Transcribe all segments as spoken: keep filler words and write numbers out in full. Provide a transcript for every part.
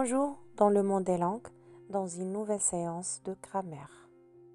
Bonjour dans le monde des langues, dans une nouvelle séance de grammaire.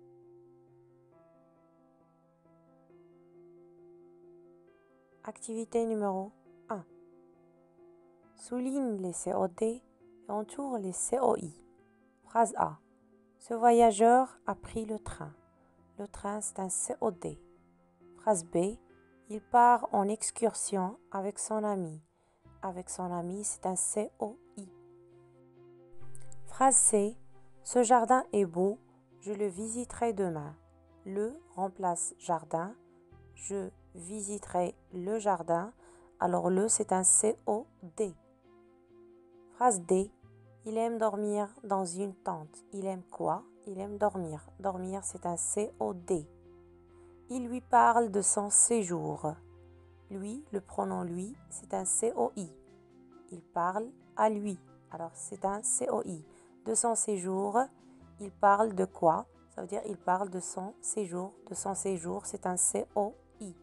Activité numéro un. Souligne les C O D et entoure les C O I. Phrase A. Ce voyageur a pris le train. Le train, c'est un C O D. Phrase B. Il part en excursion avec son ami. Avec son ami, c'est un C O I. Phrase C. Ce jardin est beau, je le visiterai demain. Le remplace jardin, je visiterai le jardin. Alors le, c'est un C O D. Phrase D. Il aime dormir dans une tente. Il aime quoi? Il aime dormir. Dormir, c'est un C O D. Il lui parle de son séjour. Lui, le pronom lui, c'est un C O I. Il parle à lui. Alors c'est un C O I. De son séjour, il parle de quoi? Ça veut dire il parle de son séjour. De son séjour, c'est un C O I.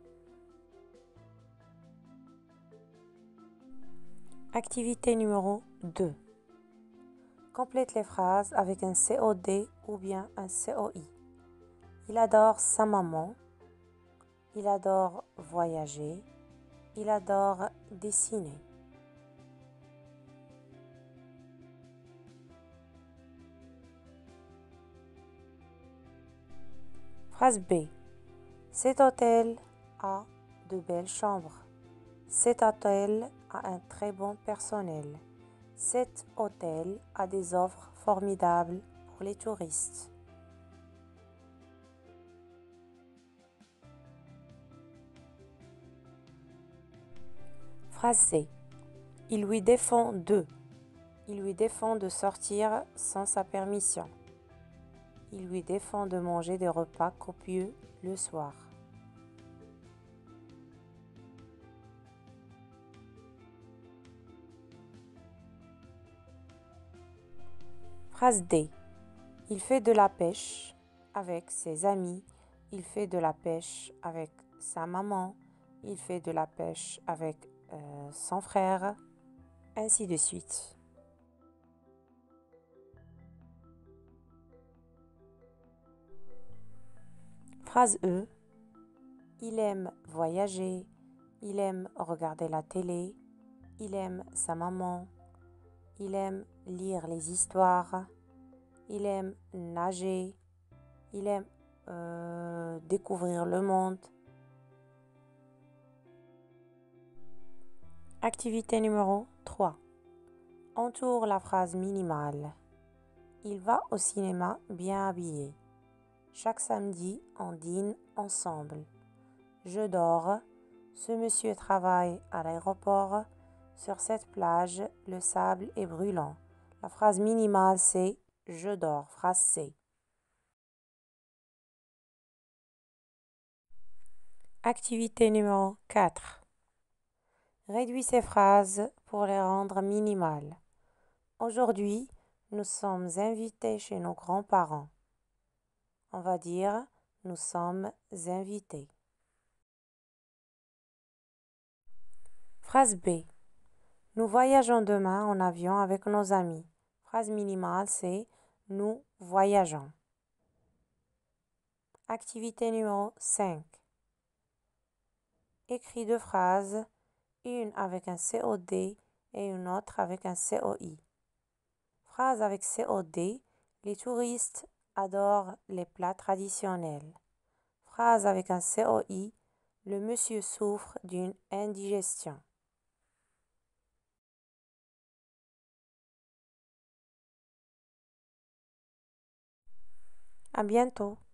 Activité numéro deux. Complète les phrases avec un C O D ou bien un C O I. Il adore sa maman. Il adore voyager. Il adore dessiner. Phrase B. Cet hôtel a de belles chambres. Cet hôtel a un très bon personnel. Cet hôtel a des offres formidables pour les touristes. Phrase C. Il lui défend de. Il lui défend de sortir sans sa permission. Il lui défend de manger des repas copieux le soir. Phrase D. Il fait de la pêche avec ses amis. Il fait de la pêche avec sa maman. Il fait de la pêche avec euh, son frère. Ainsi de suite. Phrase E. Il aime voyager. Il aime regarder la télé. Il aime sa maman. Il aime lire les histoires. Il aime nager. Il aime euh, découvrir le monde. Activité numéro trois. Entoure la phrase minimale. Il va au cinéma bien habillé. Chaque samedi, on dîne ensemble. Je dors. Ce monsieur travaille à l'aéroport. Sur cette plage, le sable est brûlant. La phrase minimale, c'est « Je dors ». Phrase C. Activité numéro quatre. Réduis ces phrases pour les rendre minimales. Aujourd'hui, nous sommes invités chez nos grands-parents. On va dire « Nous sommes invités ». Phrase B. Nous voyageons demain en avion avec nos amis. Phrase minimale, c'est « Nous voyageons ». Activité numéro cinq. Écris deux phrases, une avec un C O D et une autre avec un C O I. Phrase avec C O D. Les touristes adorent les plats traditionnels. Phrase avec un C O I. Le monsieur souffre d'une indigestion. À bientôt.